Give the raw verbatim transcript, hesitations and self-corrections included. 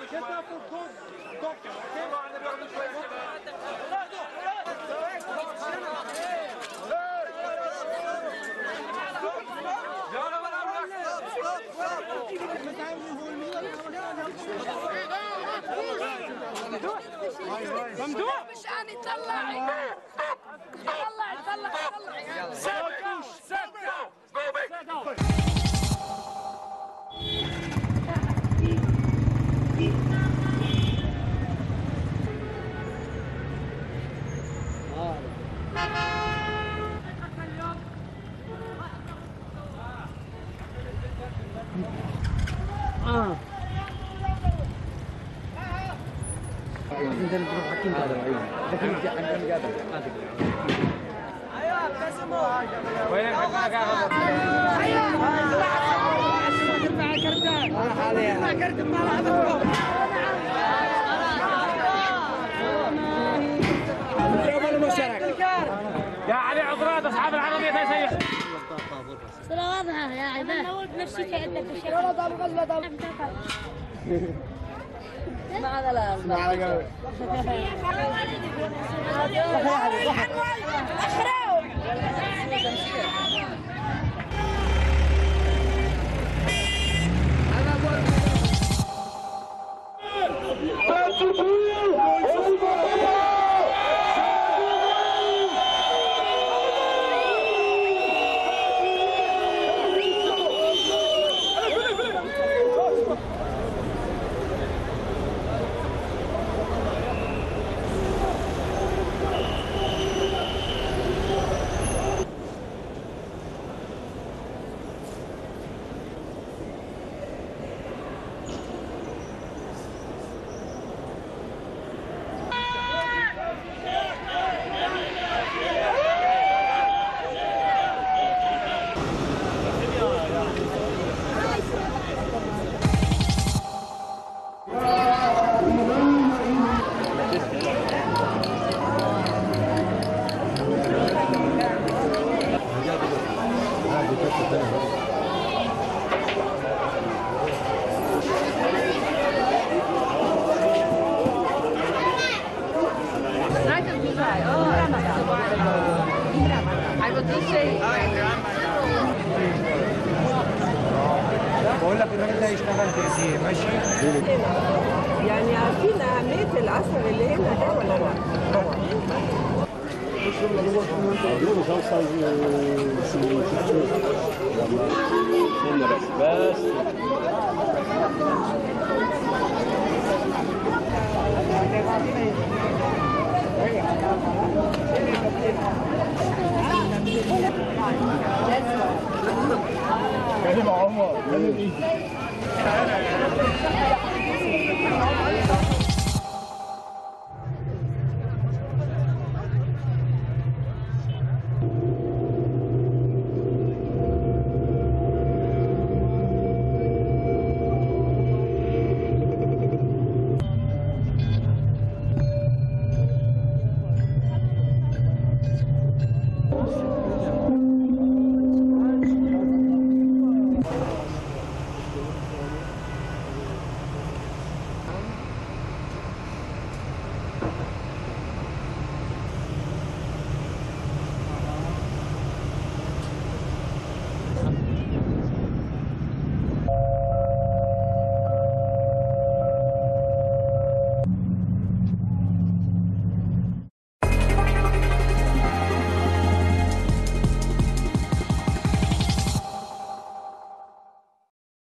ممدوح مشان يطلع يطلع يطلع يطلع سكر سكر اه عندنا نروح حكيم هذا لكن عندنا قادر ايوه ابتسموا وين معك ايوه مع كردان مع كردان مع هذا يا علي عذرات اصحاب العربيه تسيح صراحه واضحه يا عباد نفسيتي عندك الشيء والله طال غزله طال ما هذا لا ما هذا بقول لك الراجل ده يشتغل تأثير ماشي يعني عارفين أهمية الأثر اللي هنا ده ولا لا؟ طبعا بس كلمة عمر كلمة ايه